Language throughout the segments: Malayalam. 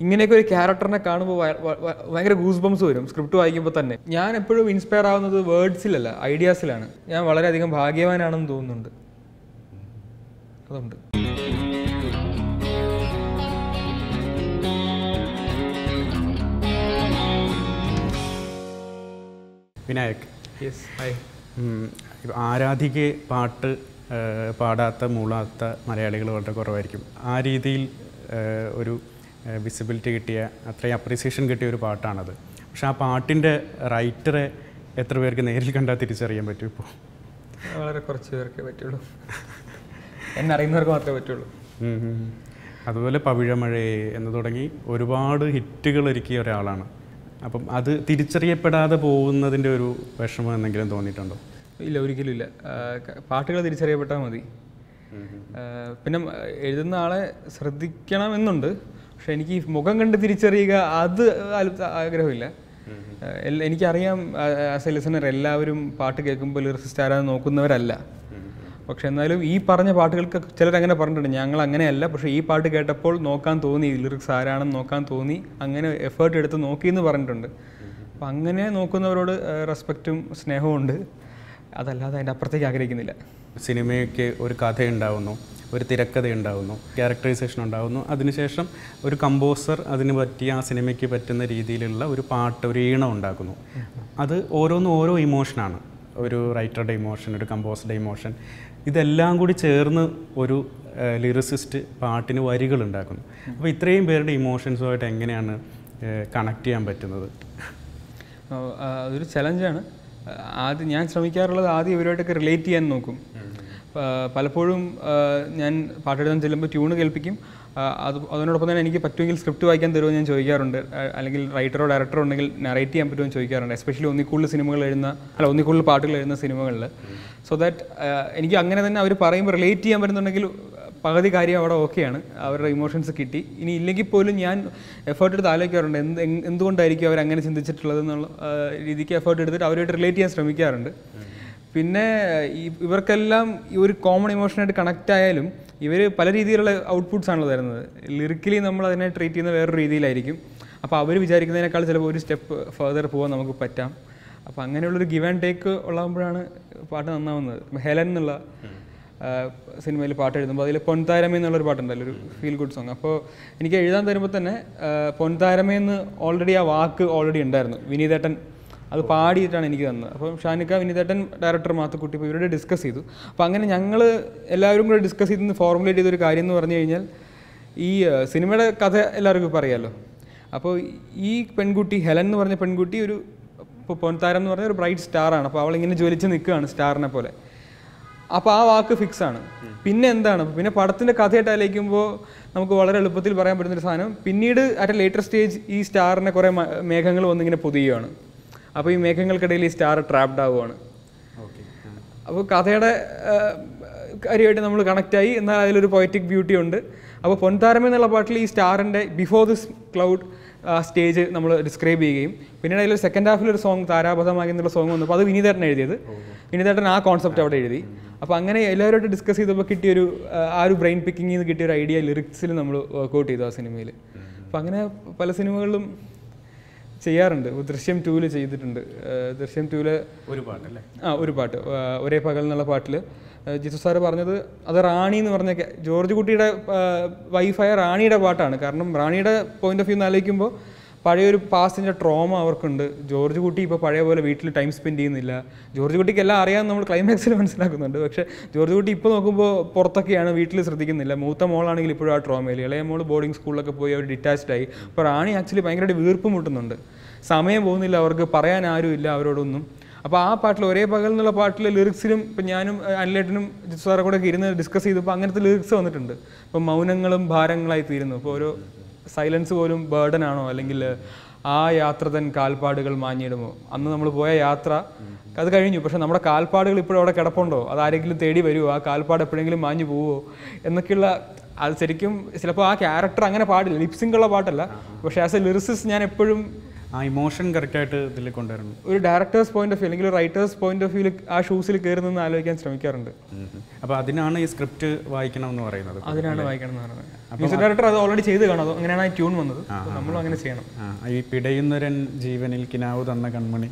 ഇങ്ങനെയൊക്കെ ഒരു ക്യാരക്ടറിനെ കാണുമ്പോൾ ഭയങ്കര ഗൂസ് ബംസ് വരും സ്ക്രിപ്റ്റ് വായിക്കുമ്പോൾ തന്നെ. ഞാൻ എപ്പോഴും ഇൻസ്പയർ ആവുന്നത് വേർഡ്സിലല്ല, ഐഡിയാസിലാണ്. ഞാൻ വളരെയധികം ഭാഗ്യവാനാണെന്ന് തോന്നുന്നുണ്ട്. അതുണ്ട്. Vinayak, yes, hi. ആരാധികെ പാട്ട് പാടാത്ത മൂളാത്ത മലയാളികൾ വളരെ കുറവായിരിക്കും. ആ രീതിയിൽ ഒരു വിസിബിലിറ്റി കിട്ടിയ, അത്രയും അപ്രീസിയേഷൻ കിട്ടിയ ഒരു പാട്ടാണത്. പക്ഷെ ആ പാട്ടിൻ്റെ റൈറ്ററെ എത്ര പേർക്ക് നേരിൽ കണ്ടാൽ തിരിച്ചറിയാൻ പറ്റും? ഇപ്പോൾ വളരെ കുറച്ച് പേർക്കേ പറ്റുള്ളൂ, എന്നെ അറിയുന്നവർക്ക് മാത്രമേ പറ്റുള്ളൂ. അതുപോലെ പവിഴമഴയെ എന്ന് തുടങ്ങി ഒരുപാട് ഹിറ്റുകൾ ഒരുക്കിയ ഒരാളാണ്. അപ്പം അത് തിരിച്ചറിയപ്പെടാതെ പോകുന്നതിൻ്റെ ഒരു വിഷമം എന്തെങ്കിലും തോന്നിയിട്ടുണ്ടോ? ഇല്ല, ഒരിക്കലും ഇല്ല. പാട്ടുകൾ തിരിച്ചറിയപ്പെട്ടാൽ മതി. പിന്നെ എഴുതുന്ന ആളെ ശ്രദ്ധിക്കണമെന്നുണ്ട്. പക്ഷെ എനിക്ക് ഈ മുഖം കണ്ട് തിരിച്ചറിയുക അത് ആഗ്രഹമില്ല. എനിക്കറിയാം ആസ് എ ലിസണർ എല്ലാവരും പാട്ട് കേൾക്കുമ്പോൾ ലിറിസിസ്റ്റ് ആരാന്ന് നോക്കുന്നവരല്ല. പക്ഷെ എന്നാലും ഈ പറഞ്ഞ പാട്ടുകൾക്ക് ചിലരങ്ങനെ പറഞ്ഞിട്ടുണ്ട്, ഞങ്ങൾ അങ്ങനെയല്ല, പക്ഷേ ഈ പാട്ട് കേട്ടപ്പോൾ നോക്കാൻ തോന്നി, ലിറിക്സ് ആരാണെന്ന് നോക്കാൻ തോന്നി, അങ്ങനെ എഫേർട്ട് എടുത്ത് നോക്കിയെന്ന് പറഞ്ഞിട്ടുണ്ട്. അപ്പം അങ്ങനെ നോക്കുന്നവരോട് റെസ്പെക്റ്റും സ്നേഹവും ഉണ്ട്. അതല്ലാതെ അതിൻ്റെ അപ്പുറത്തേക്ക് ആഗ്രഹിക്കുന്നില്ല. സിനിമയ്ക്ക് ഒരു കഥ ഉണ്ടാവുന്നു, ഒരു തിരക്കഥ ഉണ്ടാവുന്നു, ക്യാരക്ടറൈസേഷൻ ഉണ്ടാവുന്നു, അതിനുശേഷം ഒരു കമ്പോസർ അതിന് പറ്റിയ ആ സിനിമയ്ക്ക് പറ്റുന്ന രീതിയിലുള്ള ഒരു പാട്ട്, ഒരു ഈണം ഉണ്ടാക്കുന്നു. അത് ഓരോന്നും ഓരോ ഇമോഷനാണ്. ഒരു റൈറ്ററുടെ ഇമോഷൻ, ഒരു കമ്പോസറുടെ ഇമോഷൻ, ഇതെല്ലാം കൂടി ചേർന്ന് ഒരു ലിറിസിസ്റ്റ് പാട്ടിന് വരികൾ ഉണ്ടാക്കുന്നു. അപ്പോൾ ഇത്രയും പേരുടെ ഇമോഷൻസുമായിട്ട് എങ്ങനെയാണ് കണക്ട് ചെയ്യാൻ പറ്റുന്നത്? അതൊരു ചലഞ്ചാണ്. ആദ്യം ഞാൻ ശ്രമിക്കാറുള്ളത് ആദ്യം ഇവരുമായിട്ടൊക്കെ റിലേറ്റ് ചെയ്യാൻ നോക്കും. പലപ്പോഴും ഞാൻ പാട്ടെഴുതാൻ ചെല്ലുമ്പോൾ ട്യൂണ് കേൾപ്പിക്കും. അതിനോടൊപ്പം തന്നെ എനിക്ക് പറ്റുമെങ്കിൽ സ്ക്രിപ്റ്റ് വായിക്കാൻ തരുമോ ഞാൻ ചോദിക്കാറുണ്ട്. അല്ലെങ്കിൽ റൈറ്ററോ ഡയറക്ടറോ ഉണ്ടെങ്കിൽ നറേറ്റ് ചെയ്യാൻ പറ്റുമോ എന്ന് ചോദിക്കാറുണ്ട്. എസ്പെഷ്യലി ഒന്നിക്കൂടുതൽ പാട്ടുകൾ എഴുതുന്ന സിനിമകളിൽ. സോ ദാറ്റ് എനിക്ക് അങ്ങനെ തന്നെ അവർ പറയുമ്പോൾ റിലേറ്റ് ചെയ്യാൻ പറ്റുന്നുണ്ടെങ്കിൽ പകുതി കാര്യം അവിടെ ഓക്കെയാണ്, അവരുടെ ഇമോഷൻസ് കിട്ടി. ഇനി ഇല്ലെങ്കിൽ പോലും ഞാൻ എഫേർട്ട് എടുത്ത് ആലോചിക്കാറുണ്ട് എന്തുകൊണ്ടായിരിക്കും അവരങ്ങനെ ചിന്തിച്ചിട്ടുള്ളത് എന്നുള്ള രീതിക്ക് എഫേർട്ട് എടുത്തിട്ട് അവരുമായിട്ട് റിലേറ്റ് ചെയ്യാൻ ശ്രമിക്കാറുണ്ട്. പിന്നെ ഇവർക്കെല്ലാം ഈ ഒരു കോമൺ ഇമോഷനായിട്ട് കണക്റ്റ് ആയാലും ഇവർ പല രീതിയിലുള്ള ഔട്ട്പുട്ട്സ് ആണല്ലോ തരുന്നത്. ലിറിക്കലി നമ്മൾ അതിനെ ട്രീറ്റ് ചെയ്യുന്ന വേറൊരു രീതിയിലായിരിക്കും. അപ്പോൾ അവർ വിചാരിക്കുന്നതിനേക്കാൾ ചിലപ്പോൾ ഒരു സ്റ്റെപ്പ് ഫർദർ പോകാൻ നമുക്ക് പറ്റാം. അപ്പോൾ അങ്ങനെയുള്ളൊരു ഗിവ് ആൻഡ് ടേക്ക് ഉള്ളപ്പോഴാണ് പാട്ട് നന്നാവുന്നത്. ഹെലൻ എന്നുള്ള സിനിമയിൽ പാട്ട് എഴുതുമ്പോൾ അതിൽ പൊൻതാരമേ എന്നുള്ളൊരു പാട്ടുണ്ടല്ലോ, ഒരു ഫീൽ ഗുഡ് സോങ്. അപ്പോൾ എനിക്ക് എഴുതാൻ തരുമ്പോൾ തന്നെ പൊൻതാരമേന്ന് ഓൾറെഡി ആ വാക്ക് ഓൾറെഡി ഉണ്ടായിരുന്നു. വിനീതേട്ടൻ അത് പാടിയിട്ടാണ് എനിക്ക് തന്നത്. അപ്പം ഷാനിക്ക, വിനീതേട്ടൻ, ഡയറക്ടർ മാത്തുക്കുട്ടി, ഇപ്പോൾ ഇവരുടെ ഡിസ്കസ് ചെയ്തു. അപ്പോൾ അങ്ങനെ ഞങ്ങൾ എല്ലാവരും കൂടെ ഡിസ്കസ് ചെയ്ത് ഫോർമുലേറ്റ് ചെയ്തൊരു കാര്യം എന്ന് പറഞ്ഞു കഴിഞ്ഞാൽ, ഈ സിനിമയുടെ കഥ എല്ലാവർക്കും ഇപ്പോൾ അറിയാമല്ലോ. അപ്പോൾ ഈ പെൺകുട്ടി ഹെലൻ എന്ന് പറഞ്ഞ പെൺകുട്ടി ഒരു പൊൻതാരം എന്ന് പറഞ്ഞ ഒരു ബ്രൈറ്റ് സ്റ്റാറാണ്. അപ്പോൾ അവളിങ്ങനെ ജ്വലിച്ച് നിൽക്കുകയാണ് സ്റ്റാറിനെ പോലെ. അപ്പോൾ ആ വാക്ക് ഫിക്സാണ്. പിന്നെ എന്താണ്, പിന്നെ പടത്തിൻ്റെ കഥയായിട്ട് ആലോചിക്കുമ്പോൾ നമുക്ക് വളരെ എളുപ്പത്തിൽ പറയാൻ പറ്റുന്നൊരു സാധനം, പിന്നീട് അറ്റ് എ ലേറ്റർ സ്റ്റേജ് ഈ സ്റ്റാറിനെ കുറേ മേഘങ്ങൾ വന്നിങ്ങനെ പൊതിയുകയാണ്. അപ്പോൾ ഈ മേഘങ്ങൾക്കിടയിൽ ഈ സ്റ്റാർ ട്രാപ്ഡ് ആവുകയാണ്. അപ്പോൾ കഥയുടെ കാര്യമായിട്ട് നമ്മൾ കണക്റ്റായി, എന്നാൽ അതിലൊരു പൊയറ്റിക് ബ്യൂട്ടി ഉണ്ട്. അപ്പോൾ പൊൻതാരമേ എന്നുള്ള പാട്ടിൽ ഈ സ്റ്റാറിൻ്റെ ബിഫോർ ദിസ് ക്ലൗഡ് സ്റ്റേജ് നമ്മൾ ഡിസ്ക്രൈബ് ചെയ്യുകയും പിന്നീട് അതിൽ സെക്കൻഡ് ഹാഫിലൊരു സോങ് താരാപഥമാകി എന്നുള്ള സോങ് വന്നപ്പോൾ അത് വിനീതേട്ടൻ എഴുതിയത്. വിനീതേട്ടൻ ആ കോൺസെപ്റ്റ് അവിടെ എഴുതി. അപ്പോൾ അങ്ങനെ എല്ലാവരുമായിട്ട് ഡിസ്കസ് ചെയ്തപ്പോൾ കിട്ടിയൊരു ആ ഒരു ബ്രെയിൻ പിക്കിങ്ങിൽ നിന്ന് കിട്ടിയൊരു ഐഡിയ ലിറിക്സിൽ നമ്മൾ വർക്കൗട്ട് ചെയ്തു ആ സിനിമയിൽ. അപ്പോൾ അങ്ങനെ പല സിനിമകളിലും ചെയ്യാറുണ്ട്. ദൃശ്യം 2 ചെയ്തിട്ടുണ്ട്. ദൃശ്യം 2 ഒരു പാട്ട് ഒരേ പകൽ എന്നുള്ള പാട്ടിൽ ജിത്തു സാറ് പറഞ്ഞത് അത് റാണി എന്ന് പറഞ്ഞ ജോർജ് കുട്ടിയുടെ വൈഫായ റാണിയുടെ പാട്ടാണ്. കാരണം റാണിയുടെ പോയിന്റ് ഓഫ് വ്യൂ ആലോചിക്കുമ്പോൾ പഴയൊരു പാസ്റ്റിൻ്റെ ട്രോമ അവർക്കുണ്ട്. ജോർജ് കുട്ടി ഇപ്പോൾ പഴയ പോലെ വീട്ടിൽ ടൈം സ്പെൻഡ് ചെയ്യുന്നില്ല. ജോർജ് കുട്ടിക്ക് എല്ലാം അറിയാമെന്ന് നമ്മൾ ക്ലൈമാക്സിൽ മനസ്സിലാക്കുന്നുണ്ട്. പക്ഷേ ജോർജ് കുട്ടി ഇപ്പോൾ നോക്കുമ്പോൾ പുറത്തൊക്കെയാണ്, വീട്ടിൽ ശ്രദ്ധിക്കുന്നില്ല. മൂത്ത മോളാണെങ്കിൽ ഇപ്പോഴും ആ ട്രോമയിൽ, ഇളയ മോൾ ബോർഡിംഗ് സ്കൂളിലൊക്കെ പോയി അവർ ഡിറ്റാച്ച്ഡ് ആയി. അപ്പോൾ റാണി ആക്ച്വലി ഭയങ്കരമായിട്ട് വീർപ്പ് മുട്ടുന്നുണ്ട്. സമയം പോകുന്നില്ല, അവർക്ക് പറയാൻ ആരുമില്ല അവരോടൊന്നും. അപ്പോൾ ആ പാട്ടിൽ ഒരേ പകൽ എന്നുള്ള പാട്ടിലെ ലിറിക്സിലും ഇപ്പം ഞാനും അനിലേട്ടനും ജിത്തു സാറെ കൂടെ ഇരുന്ന് ഡിസ്കസ് ചെയ്തപ്പോൾ അങ്ങനത്തെ ലിറിക്സ് വന്നിട്ടുണ്ട്. ഇപ്പം മൗനങ്ങളും ഭാരങ്ങളായി തീരുന്നു. ഇപ്പോൾ ഓരോ സൈലൻസ് പോലും ബേർഡൻ ആണോ, അല്ലെങ്കിൽ ആ യാത്ര തൻ കാൽപ്പാടുകൾ മാഞ്ഞിടുമോ, അന്ന് നമ്മൾ പോയ യാത്ര അത് കഴിഞ്ഞു, പക്ഷെ നമ്മുടെ കാൽപ്പാടുകൾ ഇപ്പോഴും അവിടെ കിടപ്പുണ്ടോ, അതാരെങ്കിലും തേടി വരുമോ, ആ കാൽപ്പാട് എപ്പോഴെങ്കിലും മാഞ്ഞു പോവോ എന്നൊക്കെയുള്ള. അത് ശരിക്കും ചിലപ്പോൾ ആ ക്യാരക്ടർ അങ്ങനെ പാടില്ല, ലിപ്സിങ്കുള്ള പാട്ടല്ല. പക്ഷേ ആസ് എ ലിറിസിസ്റ്റ് ഞാൻ എപ്പോഴും ആ ഇമോഷൻ കറക്റ്റായിട്ട് ഇതിൽ കൊണ്ടുവരണം. ഒരു ഡയറക്ടേഴ്സ് പോയിന്റ് ഓഫ് വ്യൂ അല്ലെങ്കിൽ ഒരു റൈറ്റേഴ്സ് പോയിന്റ് ഓഫ് വ്യൂവിൽ ആ ഷൂസിൽ കയറി നിന്ന് ആലോചിക്കാൻ ശ്രമിക്കാറുണ്ട്. അപ്പോൾ അതിനാണ് ഈ സ്ക്രിപ്റ്റ് വായിക്കണം എന്ന് പറയുന്നത്. അതിനാണ് വായിക്കണം എന്ന് പറയുന്നത്. മ്യൂസിക് ഡയറക്ടർ അത് ഓൾറെഡി ചെയ്ത് കാണും, അത് അങ്ങനെയാണ് ആ ട്യൂൺ വന്നത്, നമ്മളും അങ്ങനെ ചെയ്യണം. ഈ പിടയുന്നൊരൻ ജീവനിൽ കിനാവ് തന്ന കൺമണി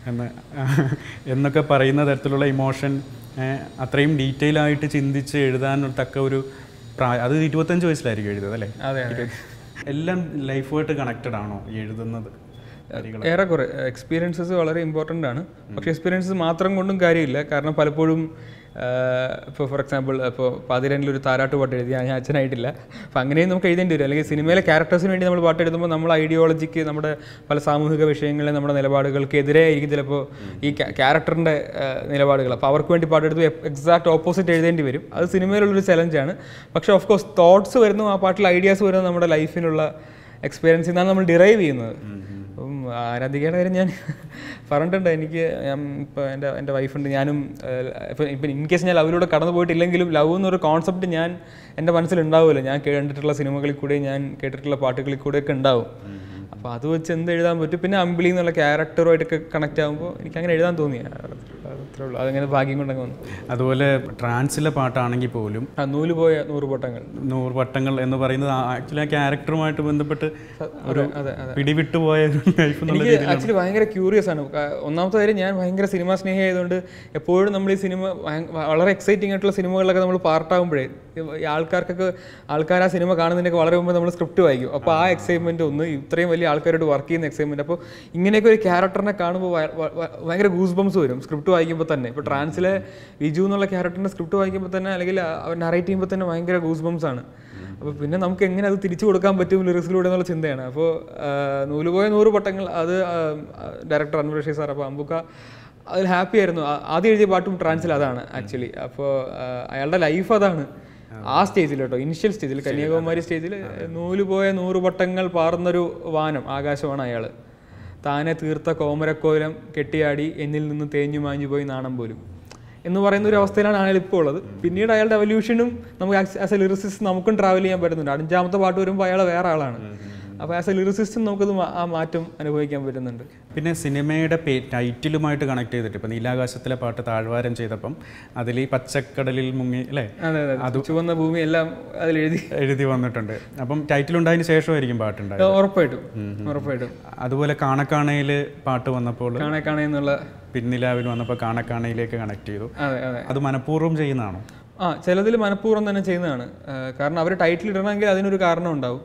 എന്നൊക്കെ പറയുന്ന തരത്തിലുള്ള ഇമോഷൻ അത്രയും ഡീറ്റെയിൽ ആയിട്ട് ചിന്തിച്ച് എഴുതാൻ തക്ക ഒരു പ്രായം, അത് 25 വയസ്സിലായിരിക്കും എഴുതുന്നത് അല്ലേ? അതെ അതെ. എല്ലാം ലൈഫുമായിട്ട് കണക്റ്റഡ് ആണോ എഴുതുന്നത്? ഏറെക്കുറെ എക്സ്പീരിയൻസസ് വളരെ ഇമ്പോർട്ടൻ്റ് ആണ്. പക്ഷേ എക്സ്പീരിയൻസസ് മാത്രം കൊണ്ടും കാര്യമില്ല. കാരണം പലപ്പോഴും ഇപ്പോൾ ഫോർ എക്സാമ്പിൾ ഇപ്പോൾ പാതിരനിലൊരു താരാട്ട് പാട്ട് എഴുതി ഞാൻ അച്ഛനായിട്ടില്ല, അപ്പോൾ അങ്ങനെയും നമുക്ക് എഴുതേണ്ടി വരും. അല്ലെങ്കിൽ സിനിമയിലെ ക്യാരക്ടേഴ്സിന് വേണ്ടി നമ്മൾ പാട്ട് എഴുതുമ്പോൾ നമ്മൾ ഐഡിയോളജിക്ക്, നമ്മുടെ പല സാമൂഹിക വിഷയങ്ങളിലെ നമ്മുടെ നിലപാടുകൾക്ക് എതിരെ ആയിരിക്കും ചിലപ്പോൾ ഈ ക്യാരക്ടറിൻ്റെ നിലപാടുകൾ. അപ്പോൾ അവർക്ക് വേണ്ടി പാട്ടെടുത്ത് എക്സാക്ട് ഓപ്പോസിറ്റ് എഴുതേണ്ടി വരും. അത് സിനിമയിലുള്ളൊരു ചലഞ്ചാണ്. പക്ഷേ ഓഫ് കോഴ്സ് തോട്ട്സ് വരുന്നു, ആ പാട്ടിൽ ഐഡിയാസ് വരുന്നു നമ്മുടെ ലൈഫിലുള്ള എക്സ്പീരിയൻസിൽ നിന്നാണ് നമ്മൾ ഡിറൈവ് ചെയ്യുന്നത്. അപ്പം ആരാധികയുടെ കാര്യം ഞാൻ പറഞ്ഞിട്ടുണ്ട്. എനിക്ക് ഇപ്പോൾ എൻ്റെ വൈഫുണ്ട്, ഞാനും ഇപ്പം ഇൻ കേസ് ഞാൻ ലവിലൂടെ കടന്നു പോയിട്ടില്ലെങ്കിലും ലവ് എന്നൊരു കോൺസെപ്റ്റ് എൻ്റെ മനസ്സിലുണ്ടാവുമല്ലോ. ഞാൻ കണ്ടിട്ടുള്ള സിനിമകളിൽ കൂടെ, ഞാൻ കേട്ടിട്ടുള്ള പാട്ടുകളിൽ കൂടെയൊക്കെ ഉണ്ടാവും. അപ്പോൾ അത് വെച്ച് എന്ത് എഴുതാൻ പറ്റും. പിന്നെ അമ്പിളി എന്നുള്ള ക്യാരക്ടറുമായിട്ടൊക്കെ കണക്റ്റ് ആകുമ്പോൾ എനിക്ക് അങ്ങനെ എഴുതാൻ തോന്നി. അത്രേ ഉള്ളൂ, അതങ്ങനെ ഭാഗ്യം കൊണ്ടങ്ങ് വന്നു. അതുപോലെ ട്രാൻസിലെ പാട്ടാണെങ്കിൽ പോലും നൂല് പോയ 100 വട്ടങ്ങൾ, 100 വട്ടങ്ങൾ എന്ന് പറയുന്നത് ആക്ച്വലി ആ ക്യാരക്ടറുമായിട്ട് ബന്ധപ്പെട്ട് ഒരു പിടിവിട്ടു പോയ ലൈഫ്. എനിക്ക് ആക്ച്വലി ഭയങ്കര ക്യൂറിയസ് ആണ്. ഒന്നാമത്തെ കാര്യം, ഞാൻ ഭയങ്കര സിനിമാ സ്നേഹി ആയതുകൊണ്ട് എപ്പോഴും നമ്മൾ ഈ സിനിമ വളരെ എക്സൈറ്റിംഗ് ആയിട്ടുള്ള സിനിമകളിലൊക്കെ നമ്മൾ പാർട്ടാകുമ്പോഴേ ആൾക്കാർ ആ സിനിമ കാണുന്നതിനൊക്കെ വളരെ മുമ്പ് നമ്മൾ സ്ക്രിപ്റ്റ് വായിക്കും. അപ്പോൾ ആ എക്സൈറ്റ്മെൻറ്റ് ഒന്ന്, ഇത്രയും വലിയ ആൾക്കാരോട് വർക്ക് ചെയ്യുന്ന എക്സൈറ്റ്മെൻറ്റ്. അപ്പോൾ ഇങ്ങനെയൊക്കെ ഒരു ക്യാരക്ടറിനെ കാണുമ്പോൾ ഭയങ്കര ഗൂസ് ബംസ് വരും സ്ക്രിപ്റ്റ് വായിക്കുമ്പോൾ തന്നെ. ഇപ്പോൾ ട്രാൻസിലെ വിജു എന്നുള്ള ക്യാരക്ടറിൻ്റെ സ്ക്രിപ്റ്റ് വായിക്കുമ്പോൾ തന്നെ, അല്ലെങ്കിൽ അവർ നറേറ്റ് ചെയ്യുമ്പോൾ തന്നെ ഭയങ്കര ഗൂസ് ബംസ് ആണ്. അപ്പോൾ പിന്നെ നമുക്ക് എങ്ങനെ അത് തിരിച്ചു കൊടുക്കാൻ പറ്റും ലിറിക്സിലൂടെ എന്നുള്ള ചിന്തയാണ്. അപ്പോൾ നൂലുപോയ 100 വട്ടങ്ങൾ അത് ഡയറക്ടർ അൻവർ റഷീദ് സാർ, അപ്പോൾ അമ്പുക്ക അതിൽ ഹാപ്പി ആയിരുന്നു. ആദ്യം എഴുതിയ പാട്ടും ട്രാൻസിൽ അതാണ് ആക്ച്വലി. അപ്പോൾ അയാളുടെ ലൈഫ് അതാണ് ആ സ്റ്റേജിൽ കേട്ടോ, ഇനിഷ്യൽ സ്റ്റേജിൽ, കന്യാകുമാരി സ്റ്റേജിൽ. നൂലുപോയ 100 വട്ടങ്ങൾ പാർന്നൊരു വാനം, ആകാശമാണ് അയാൾ. താനെ തീർത്ത കോമരക്കോലം കെട്ടിയാടി എന്നിൽ നിന്ന് തേഞ്ഞു മാഞ്ഞു പോയി നാണം പോലും എന്ന് പറയുന്ന ഒരു അവസ്ഥയിലാണ് അയാൾ ഇപ്പോൾ ഉള്ളത്. പിന്നീട് അയാളുടെ എവല്യൂഷനും നമുക്ക് ആസ് എ ലിറിസിസ്റ്റ് നമുക്കും ട്രാവൽ ചെയ്യാൻ പറ്റുന്നുണ്ട്. 5ാമത്തെ പാട്ട് വരുമ്പോൾ അയാൾ വേറെ ആളാണ്. അപ്പോൾ ആസ് എ ലിറിസിസ്റ്റും നമുക്കത് ആ മാറ്റം അനുഭവിക്കാൻ പറ്റുന്നുണ്ട്. പിന്നെ സിനിമയുടെ ടൈറ്റിലുമായിട്ട് കണക്ട് ചെയ്തിട്ട് ഇപ്പോൾ നീലാകാശത്തിലെ പാട്ട് താഴ്വാരം ചെയ്തപ്പം അതിൽ ഈ പച്ചക്കടലിൽ മുങ്ങി അല്ലേ, അത് ചുവന്ന ഭൂമി എല്ലാം അതിൽ എഴുതി വന്നിട്ടുണ്ട്. അപ്പം ടൈറ്റിൽ ഉണ്ടായതിന് ശേഷമായിരിക്കും പാട്ടുണ്ടായത്. ഉറപ്പായിട്ടും. അതുപോലെ കാണക്കാണയിൽ പാട്ട് വന്നപ്പോൾ, കാണേന്നുള്ള പിന്നിലാവിൽ വന്നപ്പോൾ കാണക്കാണയിലേക്ക് കണക്ട് ചെയ്തു. അത് മനഃപൂർവ്വം ചെയ്യുന്നതാണോ? ചിലതിൽ മനഃപൂർവ്വം തന്നെ ചെയ്യുന്നതാണ്. കാരണം അവർ ടൈറ്റിൽ ഇടണമെങ്കിൽ അതിനൊരു കാരണം ഉണ്ടാവും.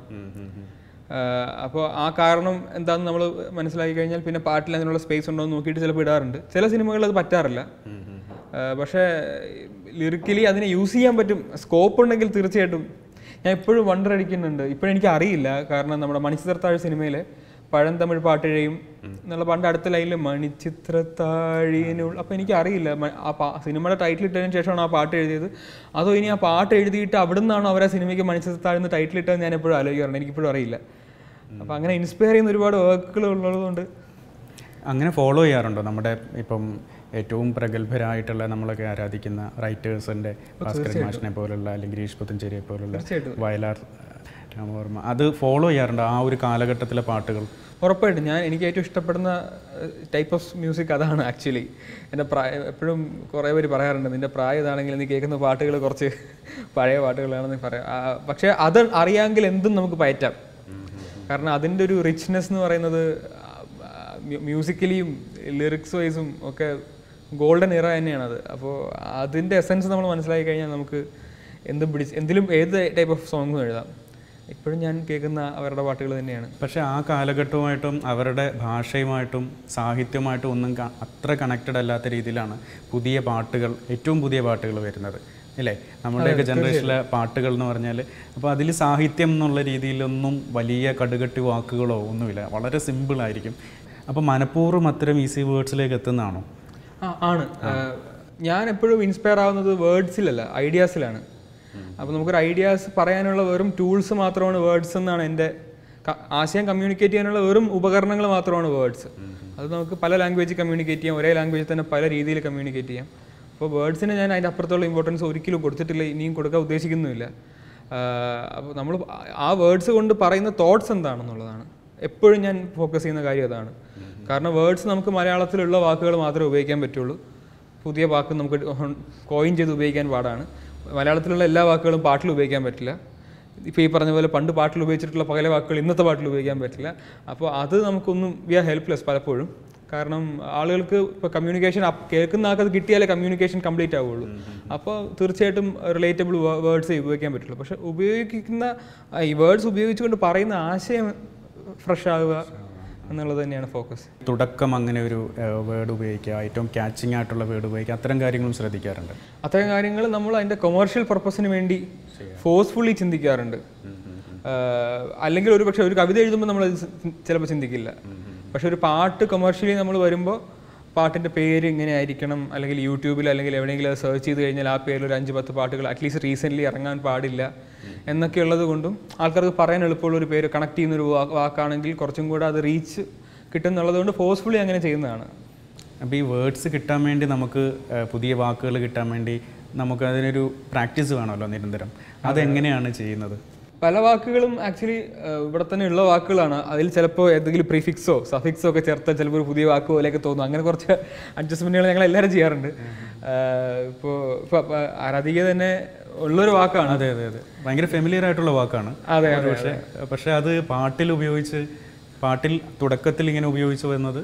അപ്പോൾ ആ കാരണം എന്താണെന്ന് നമ്മൾ മനസ്സിലാക്കി കഴിഞ്ഞാൽ പിന്നെ പാട്ടിൽ അതിനുള്ള സ്പേസ് ഉണ്ടോ എന്ന് നോക്കിയിട്ട് ചിലപ്പോൾ ഇടാറുണ്ട്. ചില സിനിമകളിൽ അത് പറ്റാറില്ല. പക്ഷേ ലിറിക്കലി അതിനെ യൂസ് ചെയ്യാൻ പറ്റും, സ്കോപ്പ് ഉണ്ടെങ്കിൽ തീർച്ചയായിട്ടും. ഞാൻ എപ്പോഴും വണ്ടർ അടിക്കുന്നുണ്ട്, ഇപ്പോഴെനിക്ക് അറിയില്ല. കാരണം നമ്മുടെ മണിച്ചിത്രത്താഴ് സിനിമയിലെ പഴന്തമിഴ് പാട്ടിഴയും എന്നുള്ള പണ്ട് അടുത്ത ലൈനിൽ മണിച്ചിത്രത്താഴിനുള്ള, അപ്പോൾ എനിക്കറിയില്ല ആ സിനിമയുടെ ടൈറ്റിൽ ഇട്ടതിന് ശേഷമാണ് ആ പാട്ട് എഴുതിയത്, അതോ ഇനി ആ പാട്ട് എഴുതിയിട്ട് അവിടെ നിന്നാണോ അവരെ സിനിമയ്ക്ക് മണിച്ചിത്രത്താഴെന്ന് ടൈറ്റിൽ ഇട്ടതെന്ന് ഞാൻ എപ്പോഴും ആലോചിക്കാറുണ്ട്. എനിക്കിപ്പോഴും അറിയില്ല. അപ്പോൾ അങ്ങനെ ഇൻസ്പയർ ചെയ്യുന്ന ഒരുപാട് വർക്കുകൾ ഉള്ളതുകൊണ്ട്. അങ്ങനെ ഫോളോ ചെയ്യാറുണ്ടോ നമ്മുടെ ഇപ്പം ഏറ്റവും പ്രഗത്ഭരായിട്ടുള്ള നമ്മളൊക്കെ ആരാധിക്കുന്ന റൈറ്റേഴ്സിൻ്റെ ഭാസ്കരൻ മാഷിനെ പോലുള്ള അല്ലെങ്കിൽ ഗിരീഷ് പുത്തഞ്ചേരിയെ പോലുള്ള വയലാർ രാമവർമ്മ, അത് ഫോളോ ചെയ്യാറുണ്ട് ആ ഒരു കാലഘട്ടത്തിലെ പാട്ടുകൾ? ഉറപ്പായിട്ടും. എനിക്ക് ഏറ്റവും ഇഷ്ടപ്പെടുന്ന ടൈപ്പ് ഓഫ് മ്യൂസിക് അതാണ് ആക്ച്വലി. എൻ്റെ പ്രായം എപ്പോഴും കുറേ പേര് പറയാറുണ്ട്, നിൻ്റെ പ്രായം ഇതാണെങ്കിൽ നീ കേൾക്കുന്ന പാട്ടുകൾ കുറച്ച് പഴയ പാട്ടുകളാണെന്ന് പറയാം. പക്ഷേ അത് അറിയാമെങ്കിൽ എന്തും നമുക്ക് പയറ്റാം. കാരണം അതിൻ്റെ ഒരു റിച്ച്നെസ് എന്ന് പറയുന്നത് മ്യൂസിക്കലിയും ലിറിക്സ് വൈസും ഒക്കെ ഗോൾഡൻ ഇറ തന്നെയാണത്. അപ്പോൾ അതിൻ്റെ എസൻസ് നമ്മൾ മനസ്സിലാക്കി കഴിഞ്ഞാൽ നമുക്ക് എന്തിലും ഏത് ടൈപ്പ് ഓഫ് സോങ്ങും എഴുതാം. ഇപ്പോഴും ഞാൻ കേൾക്കുന്ന അവരുടെ പാട്ടുകൾ തന്നെയാണ്. പക്ഷേ ആ കാലഘട്ടവുമായിട്ടും അവരുടെ ഭാഷയുമായിട്ടും സാഹിത്യവുമായിട്ടും ഒന്നും അത്ര കണക്റ്റഡ് അല്ലാത്ത രീതിയിലാണ് പുതിയ പാട്ടുകൾ, ഏറ്റവും പുതിയ പാട്ടുകൾ വരുന്നത് അല്ലേ? നമ്മുടെയൊക്കെ ജനറേഷനിലെ പാട്ടുകൾ എന്ന് പറഞ്ഞാൽ, അപ്പോൾ അതിൽ സാഹിത്യം എന്നുള്ള രീതിയിലൊന്നും വലിയ കടുകട്ടി വാക്കുകളോ ഒന്നുമില്ല, വളരെ സിമ്പിളായിരിക്കും. അപ്പോൾ മനഃപൂർവ്വം അത്തരം ഈസി വേർഡ്സിലേക്ക് എത്തുന്നതാണോ? ആണ്. ഞാൻ എപ്പോഴും ഇൻസ്പയർ ആവുന്നത് വേർഡ്സിലല്ല, ഐഡിയാസിലാണ്. അപ്പോൾ നമുക്കൊരു ഐഡിയാസ് പറയാനുള്ള വെറും ടൂൾസ് മാത്രമാണ് വേർഡ്സ് എന്നാണ് എൻ്റെ ആശയം. കമ്മ്യൂണിക്കേറ്റ് ചെയ്യാനുള്ള വെറും ഉപകരണങ്ങൾ മാത്രമാണ് വേർഡ്സ്. അത് നമുക്ക് പല ലാംഗ്വേജ് കമ്മ്യൂണിക്കേറ്റ് ചെയ്യാം, ഒരേ ലാംഗ്വേജിൽ തന്നെ പല രീതിയിൽ കമ്മ്യൂണിക്കേറ്റ് ചെയ്യാം. അപ്പോൾ വേർഡ്സിന് ഞാൻ അതിൻ്റെ അപ്പുറത്തുള്ള ഇമ്പോർട്ടൻസ് ഒരിക്കലും കൊടുത്തിട്ടില്ല, ഇനിയും കൊടുക്കാൻ ഉദ്ദേശിക്കുന്നുമില്ല. അപ്പോൾ നമ്മൾ ആ വേർഡ്സ് കൊണ്ട് പറയുന്ന തോട്ട്സ് എന്താണെന്നുള്ളതാണ്. എപ്പോഴും ഞാൻ ഫോക്കസ് ചെയ്യുന്ന കാര്യം അതാണ്. കാരണം വേർഡ്സ് നമുക്ക് മലയാളത്തിലുള്ള വാക്കുകൾ മാത്രമേ ഉപയോഗിക്കാൻ പറ്റുള്ളൂ. പുതിയ വാക്ക് നമുക്ക് കോയിൻ ചെയ്ത് ഉപയോഗിക്കാൻ പാടാണ്. മലയാളത്തിലുള്ള എല്ലാ വാക്കുകളും പാട്ടിൽ ഉപയോഗിക്കാൻ പറ്റില്ല. ഇപ്പോൾ ഈ പറഞ്ഞ പോലെ പണ്ട് പാട്ടിൽ ഉപയോഗിച്ചിട്ടുള്ള പല വാക്കുകൾ ഇന്നത്തെ പാട്ടിൽ ഉപയോഗിക്കാൻ പറ്റില്ല. അപ്പോൾ അത് നമുക്കൊന്നും വി ആർ ഹെൽപ്ലെസ് പലപ്പോഴും. കാരണം ആളുകൾക്ക് ഇപ്പോൾ കമ്മ്യൂണിക്കേഷൻ കേൾക്കുന്ന ആൾക്ക് അത് കിട്ടിയാലേ കമ്മ്യൂണിക്കേഷൻ കംപ്ലീറ്റ് ആവുള്ളൂ. അപ്പോൾ തീർച്ചയായിട്ടും റിലേറ്റബിൾ വേർഡ്സേ ഉപയോഗിക്കാൻ പറ്റുള്ളൂ. പക്ഷെ ഉപയോഗിക്കുന്ന ഈ വേർഡ്സ് ഉപയോഗിച്ചുകൊണ്ട് പറയുന്ന ആശയം ഫ്രഷ് ആവുക എന്നുള്ളത് തന്നെയാണ് ഫോക്കസ്. തുടക്കം അങ്ങനെ ഒരു വേർഡ് ഉപയോഗിക്കുക, ഏറ്റവും ക്യാച്ചിങ് ആയിട്ടുള്ള വേർഡ് ഉപയോഗിക്കുക, അത്തരം കാര്യങ്ങളും ശ്രദ്ധിക്കാറുണ്ട്. അത്തരം കാര്യങ്ങൾ നമ്മൾ അതിൻ്റെ കൊമേർഷ്യൽ പർപ്പസിന് വേണ്ടി ഫോഴ്സ്ഫുള്ളി ചിന്തിക്കാറുണ്ട്. അല്ലെങ്കിൽ ഒരു പക്ഷേ ഒരു കവിത എഴുതുമ്പോൾ നമ്മളത് ചിലപ്പോൾ ചിന്തിക്കില്ല. പക്ഷെ ഒരു പാട്ട് കൊമേർഷ്യലി നമ്മൾ വരുമ്പോൾ പാട്ടിൻ്റെ പേര് ഇങ്ങനെ ആയിരിക്കണം, അല്ലെങ്കിൽ യൂട്യൂബിൽ അല്ലെങ്കിൽ എവിടെയെങ്കിലും അത് സെർച്ച് ചെയ്ത് കഴിഞ്ഞാൽ ആ പേരിൽ ഒരു 5-10 പാട്ടുകൾ അറ്റ്ലീസ്റ്റ് റീസെൻ്റ്ലി ഇറങ്ങാൻ പാടില്ല എന്നൊക്കെ ഉള്ളത് കൊണ്ടും ആൾക്കാർക്ക് പറയാൻ എളുപ്പമുള്ള ഒരു പേര് കണക്ട് ചെയ്യുന്നൊരു വാക്കാണെങ്കിൽ കുറച്ചും കൂടെ അത് റീച്ച് കിട്ടും എന്നുള്ളതുകൊണ്ട് ഫോഴ്സ്ഫുള്ളി അങ്ങനെ ചെയ്യുന്നതാണ്. അപ്പോൾ ഈ വേർഡ്സ് കിട്ടാൻ വേണ്ടി നമുക്ക് പുതിയ വാക്കുകൾ കിട്ടാൻ വേണ്ടി നമുക്ക് അതിനൊരു പ്രാക്ടീസ് വേണമല്ലോ നിരന്തരം. അതെങ്ങനെയാണ് ചെയ്യുന്നത്? പല വാക്കുകളും ആക്ച്വലി ഇവിടെ തന്നെ ഉള്ള വാക്കുകളാണ്. അതിൽ ചിലപ്പോൾ എന്തെങ്കിലും പ്രിഫിക്സോ സഫിക്സോ ഒക്കെ ചേർത്താൽ ചിലപ്പോൾ ഒരു പുതിയ വാക്ക് പോലെയൊക്കെ തോന്നും. അങ്ങനെ കുറച്ച് അഡ്ജസ്റ്റ്മെൻറ്റുകൾ ഞങ്ങൾ എല്ലാവരും ചെയ്യാറുണ്ട്. ഇപ്പോൾ ആരാധിക തന്നെ ഉള്ളൊരു വാക്കാണ്. അതെ അതെ അതെ, ഭയങ്കര ഫെമിലിയർ ആയിട്ടുള്ള വാക്കാണ്. അതെ, പക്ഷേ അത് പാട്ടിൽ തുടക്കത്തിൽ ഇങ്ങനെ ഉപയോഗിച്ചു വരുന്നത്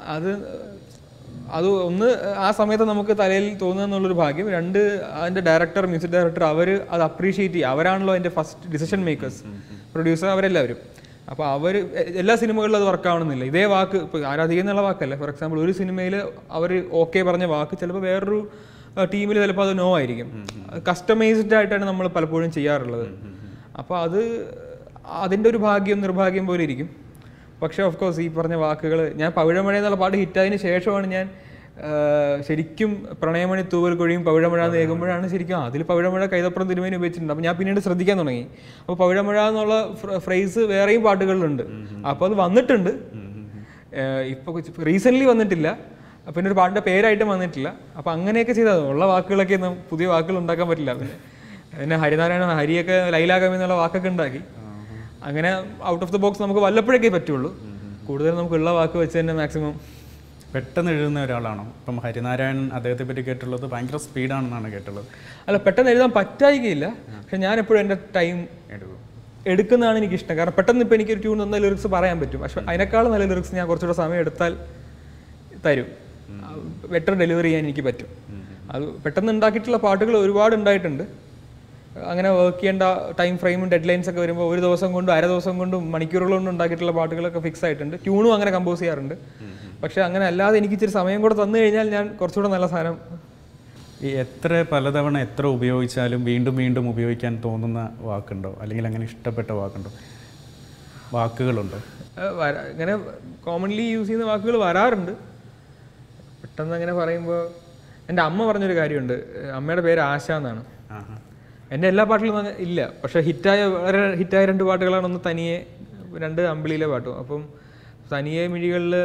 അത് ഒന്ന് ആ സമയത്ത് നമുക്ക് തലയിൽ തോന്നുക എന്നുള്ളൊരു ഭാഗ്യം. 2 അതിൻ്റെ ഡയറക്ടർ, മ്യൂസിക് ഡയറക്ടർ അവർ അത് അപ്രീഷിയേറ്റ് ചെയ്യുക. അവരാണല്ലോ അതിൻ്റെ ഫസ്റ്റ് ഡിസിഷൻ മേക്കേഴ്സ്, പ്രൊഡ്യൂസർ അവരെല്ലാവരും. അപ്പോൾ അവർ എല്ലാ സിനിമകളിലും അത് വർക്കാവണമെന്നില്ല. ഇതേ വാക്ക് ഇപ്പോൾ ആരാധിക എന്നുള്ള വാക്കല്ല. ഫോർ എക്സാമ്പിൾ ഒരു സിനിമയിൽ അവർ ഓക്കെ പറഞ്ഞ വാക്ക് ചിലപ്പോൾ വേറൊരു ടീമിൽ ചിലപ്പോൾ അത് നോ ആയിരിക്കും. കസ്റ്റമൈസ്ഡ് ആയിട്ടാണ് നമ്മൾ പലപ്പോഴും ചെയ്യാറുള്ളത്. അപ്പോൾ അതിൻ്റെ ഒരു ഭാഗ്യം നിർഭാഗ്യം പോലെ ഇരിക്കും. പക്ഷേ ഓഫ് കോഴ്സ് ഈ പറഞ്ഞ വാക്കുകൾ ഞാൻ പവിഴമഴ എന്നുള്ള പാട്ട് ഹിറ്റായതിന് ശേഷമാണ് ഞാൻ ശരിക്കും പ്രണയമണി തൂവൽ കൊഴിയും പവിഴമഴ എന്ന് കേൾക്കുമ്പോഴാണ് ശരിക്കും അതിൽ പവിഴമഴ കൈതപ്പുറം തിരുമേനി ഉപയോഗിച്ചിട്ടുണ്ട്. അപ്പോൾ ഞാൻ പിന്നീട് ശ്രദ്ധിക്കാൻ തുടങ്ങി. അപ്പോൾ പവിഴമഴ എന്നുള്ള ഫ്രേസ് വേറെയും പാട്ടുകളിലുണ്ട്. അപ്പോൾ അത് വന്നിട്ടുണ്ട്. ഇപ്പോൾ റീസെൻ്റ്ലി വന്നിട്ടില്ല. പിന്നെ ഒരു പാട്ടിൻ്റെ പേരായിട്ടും വന്നിട്ടില്ല. അപ്പോൾ അങ്ങനെയൊക്കെ ചെയ്താൽ ഉള്ള വാക്കുകളൊക്കെ പുതിയ വാക്കുകൾ ഉണ്ടാക്കാൻ പറ്റില്ല. പിന്നെ ഹരിനാരായണ ഹരിയൊക്കെ ലൈലാകമി എന്നുള്ള വാക്കൊക്കെ ഉണ്ടാക്കി. അങ്ങനെ ഔട്ട് ഓഫ് ദ ബോക്സ് നമുക്ക് വല്ലപ്പോഴൊക്കെ പറ്റുള്ളൂ. കൂടുതൽ നമുക്കുള്ള വാക്ക് വെച്ച് തന്നെ മാക്സിമം പെട്ടെന്ന് എഴുതുന്ന ഒരാളാണോ? ഇപ്പം ഹരിനാരായണൻ അദ്ദേഹത്തെ പറ്റി കേട്ടുള്ളത് ഭയങ്കര സ്പീഡാണെന്നാണ് കേട്ടുള്ളത്. അല്ല, പെട്ടെന്ന് എഴുതാൻ പറ്റായികയില്ല. പക്ഷെ ഞാൻ എപ്പോഴും എൻ്റെ ടൈം എടുക്കുന്നതാണ് എനിക്കിഷ്ടം. കാരണം പെട്ടെന്ന് ഇപ്പോൾ എനിക്കൊരു ട്യൂൺ തന്ന ലിറിക്സ് പറയാൻ പറ്റും. പക്ഷെ അതിനേക്കാളും നല്ല ലിറിക്സ് ഞാൻ കുറച്ചുകൂടെ സമയം എടുത്താൽ തരും. ബെറ്റർ ഡെലിവറി ചെയ്യാൻ എനിക്ക് പറ്റും. അത് പെട്ടെന്ന് ഉണ്ടാക്കിയിട്ടുള്ള പാട്ടുകൾ ഒരുപാട് ഉണ്ടായിട്ടുണ്ട്. അങ്ങനെ വർക്ക് ചെയ്യേണ്ട ടൈം ഫ്രെയിമും ഡെഡ് ലൈൻസ് ഒക്കെ വരുമ്പോൾ ഒരു ദിവസം കൊണ്ടും അര ദിവസം കൊണ്ടും മണിക്കൂറുകൾ കൊണ്ടും ഉണ്ടാക്കിയിട്ടുള്ള പാട്ടുകളൊക്കെ ഫിക്സ് ആയിട്ടുണ്ട്. ട്യൂണും അങ്ങനെ കമ്പോസ് ചെയ്യാറുണ്ട്. പക്ഷെ അങ്ങനെ അല്ലാതെ എനിക്ക് ഇച്ചിരി സമയം കൂടെ തന്നു കഴിഞ്ഞാൽ ഞാൻ കുറച്ചുകൂടെ നല്ല സാധനം. ഈ പലതവണ എത്ര ഉപയോഗിച്ചാലും വീണ്ടും വീണ്ടും ഉപയോഗിക്കാൻ തോന്നുന്ന വാക്കുണ്ടോ? അല്ലെങ്കിൽ അങ്ങനെ ഇഷ്ടപ്പെട്ട വാക്കുകളുണ്ടോ? ഇങ്ങനെ കോമൺലി യൂസ് ചെയ്യുന്ന വാക്കുകൾ വരാറുണ്ട്. പെട്ടെന്ന് അങ്ങനെ പറയുമ്പോൾ എൻ്റെ അമ്മ പറഞ്ഞൊരു കാര്യമുണ്ട്. അമ്മയുടെ പേര് ആശ എന്നാണ്. എൻ്റെ എല്ലാ പാട്ടിലും ഇല്ല. പക്ഷേ വളരെ ഹിറ്റായ 2 പാട്ടുകളാണ്. ഒന്ന് തനിയെ, 2 അമ്പിളിയിലെ പാട്ടും. അപ്പം തനിയെ മിഴികളിൽ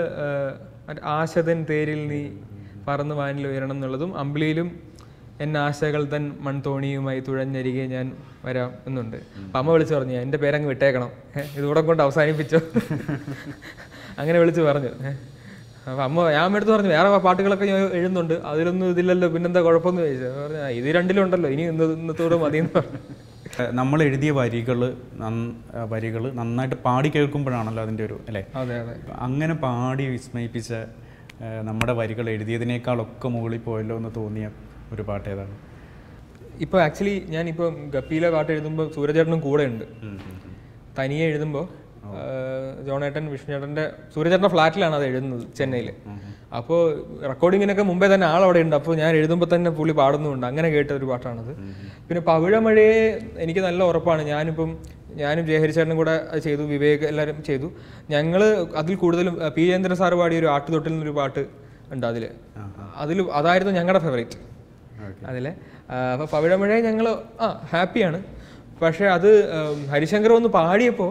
ആശതൻ തേരിൽ നീ പറന്ന് വാനിൽ ഉയരണം എന്നുള്ളതും, അമ്പിളിയിലും എന്നെ ആശകൾ തൻ മൺതോണിയുമായി തുഴഞ്ഞരികെ ഞാൻ വരാം എന്നുണ്ട്. അപ്പം അമ്മ വിളിച്ച് പറഞ്ഞു, എൻ്റെ പേരങ്ങ് വിട്ടേക്കണം, ഇതുകൂടെ കൊണ്ട് അവസാനിപ്പിച്ചോ. അങ്ങനെ വിളിച്ച് പറഞ്ഞു. അപ്പം ഞാൻ എടുത്ത് പറഞ്ഞു, വേറെ പാട്ടുകളൊക്കെ ഞാൻ എഴുതുന്നുണ്ട്, അതിലൊന്നും ഇതില്ലല്ലോ, പിന്നെന്താ കുഴപ്പമെന്ന് ചോദിച്ചു. പറഞ്ഞു, ഇത് 2 ഉണ്ടല്ലോ, ഇനി ഇന്നത്തോടെ മതിയെന്ന് പറഞ്ഞു. നമ്മൾ എഴുതിയ വരികൾ നന്നായിട്ട് പാടി കേൾക്കുമ്പോഴാണല്ലോ അതിൻ്റെ ഒരു അല്ലേ? അതെ അതെ. അങ്ങനെ പാടി വിസ്മയിപ്പിച്ച നമ്മുടെ വരികൾ എഴുതിയതിനേക്കാളൊക്കെ മുകളിൽ പോയല്ലോ എന്ന് തോന്നിയ ഒരു പാട്ട് ഏതാണ്? ഇപ്പോൾ ആക്ച്വലി ഞാനിപ്പോൾ ഗപ്പിയിലെ പാട്ട് എഴുതുമ്പോൾ സൂര്യചേട്ടനും കൂടെ ഉണ്ട്. തനിയെ എഴുതുമ്പോൾ ജോണേട്ടൻ, വിഷ്ണുചേട്ടൻ്റെ, സൂര്യചേട്ടൻ്റെ ഫ്ലാറ്റിലാണ് അത് എഴുതുന്നത്, ചെന്നൈയിൽ. അപ്പോൾ റെക്കോർഡിങ്ങിനൊക്കെ മുമ്പേ തന്നെ ആളവിടെ ഉണ്ട്. അപ്പോൾ ഞാൻ എഴുതുമ്പോൾ തന്നെ പുള്ളി പാടുന്നുമുണ്ട്. അങ്ങനെ കേട്ട ഒരു പാട്ടാണത്. പിന്നെ പവിഴമഴയെ എനിക്ക് നല്ല ഉറപ്പാണ്. ഞാനും ജയഹരിച്ചേട്ടനും കൂടെ ചെയ്തു, വിവേക് എല്ലാവരും ചെയ്തു. ഞങ്ങൾ അതിൽ കൂടുതലും പി ജയേന്ദ്രൻ സാറ് പാടിയ ഒരു ആട്ടുതൊട്ടിൽ നിന്നൊരു പാട്ട് ഉണ്ട് അതായിരുന്നു ഞങ്ങളുടെ ഫേവറേറ്റ് അതിലെ. അപ്പോൾ പവിഴമഴയെ ഞങ്ങൾ ഹാപ്പിയാണ്. പക്ഷേ അത് ഹരിശങ്കർ ഒന്ന് പാടിയപ്പോൾ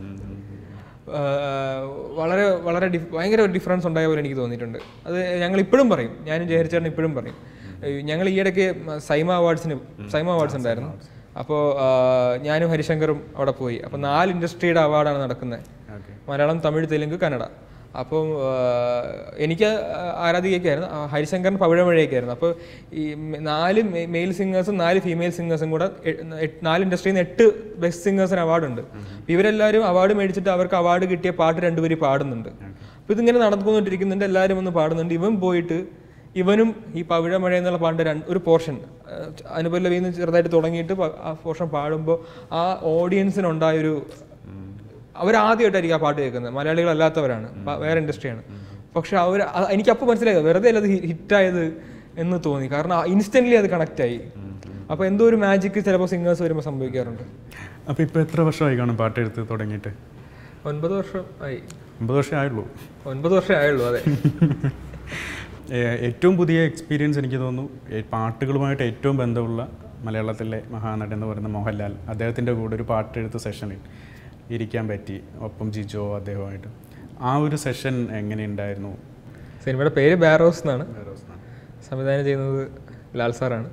വളരെ വളരെ ഭയങ്കര ഡിഫറൻസ് ഉണ്ടായ പോലെ എനിക്ക് തോന്നിയിട്ടുണ്ട്. അത് ഞങ്ങൾ ഇപ്പോഴും പറയും, ഞാനും ജയഹരിച്ചേട്ടൻ ഇപ്പോഴും പറയും. ഞങ്ങൾ ഈയിടയ്ക്ക് സൈമ അവാർഡ്സ് ഉണ്ടായിരുന്നു. അപ്പോൾ ഞാനും ഹരിശങ്കറും അവിടെ പോയി. അപ്പോൾ 4 ഇൻഡസ്ട്രിയുടെ അവാർഡാണ് നടക്കുന്നത്. മലയാളം, തമിഴ്, തെലുങ്ക്, കന്നഡ. അപ്പം എനിക്ക് ആരാധികയൊക്കെയായിരുന്നു. ഹരിശങ്കരൻ പവിഴമഴയൊക്കെയായിരുന്നു. അപ്പോൾ ഈ 4 മെയിൽ സിംഗേഴ്സും 4 ഫീമെയിൽ സിംഗേഴ്സും കൂടെ 4 ഇൻഡസ്ട്രിയിൽ നിന്ന് 8 ബെസ്റ്റ് സിംഗേഴ്സിന് അവാർഡുണ്ട്. ഇവരെല്ലാവരും അവാർഡ് മേടിച്ചിട്ട് അവർക്ക് അവാർഡ് കിട്ടിയ പാട്ട് 2 പേര് പാടുന്നുണ്ട്. അപ്പോൾ ഇതിങ്ങനെ നടന്നുകൊണ്ടിരിക്കുന്നുണ്ട്, എല്ലാവരും ഒന്ന് പാടുന്നുണ്ട്. ഇവൻ പോയിട്ട് ഇവനും ഈ പവിഴമഴ എന്നുള്ള പാട്ടിൻ്റെ ഒരു പോർഷൻ അനുപല്ലവിയിൽ നിന്ന് ചെറുതായിട്ട് തുടങ്ങിയിട്ട് ആ പോർഷൻ പാടുമ്പോൾ ആ ഓഡിയൻസിനുണ്ടായൊരു, അവരാദ്യമായിട്ടായിരിക്കും ആ പാട്ട് കേൾക്കുന്നത്, മലയാളികളല്ലാത്തവരാണ്, വേറെ ഇൻഡസ്ട്രിയാണ്. പക്ഷെ എനിക്കപ്പോൾ മനസ്സിലായത് വെറുതെ അല്ല അത് ഹിറ്റായത് എന്ന് തോന്നി. കാരണം ഇൻസ്റ്റൻ്റ്ലി അത് കണക്റ്റായി. അപ്പോൾ എന്തോ ഒരു മാജിക്ക് ചിലപ്പോൾ സിംഗേഴ്സ് വരുമ്പോൾ സംഭവിക്കാറുണ്ട്. അപ്പോൾ ഇപ്പോൾ എത്ര വർഷമായി കാണും പാട്ട് എഴുത്ത് തുടങ്ങിയിട്ട്? 9 വർഷം ആയി. 9 വർഷമേ ആയുള്ളൂ? 9 വർഷമേ ആയുള്ളൂ, അതെ. ഏറ്റവും പുതിയ എക്സ്പീരിയൻസ് എനിക്ക് തോന്നുന്നു പാട്ടുകളുമായിട്ട് ഏറ്റവും ബന്ധമുള്ള മലയാളത്തിലെ മഹാനടൻ എന്ന് പറയുന്ന മോഹൻലാൽ, അദ്ദേഹത്തിൻ്റെ കൂടെ ഒരു പാട്ടെഴുത്ത് സെഷനിൽ ഇരിക്കാൻ പറ്റി, ഒപ്പം ജിജോ അദ്ദേഹമായിട്ട്. ആ ഒരു സെഷൻ എങ്ങനെയുണ്ടായിരുന്നു? സിനിമയുടെ പേര് ബാരോസ് എന്നാണ്. സംവിധാനം ചെയ്യുന്നത് ലാൽ സാറാണ്.